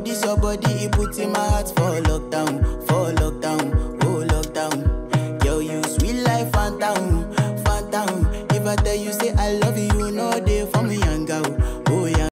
this your body, it puts in my heart for lockdown, oh lockdown. Girl, you sweet life, phantom, phantom. If I tell you say I love you,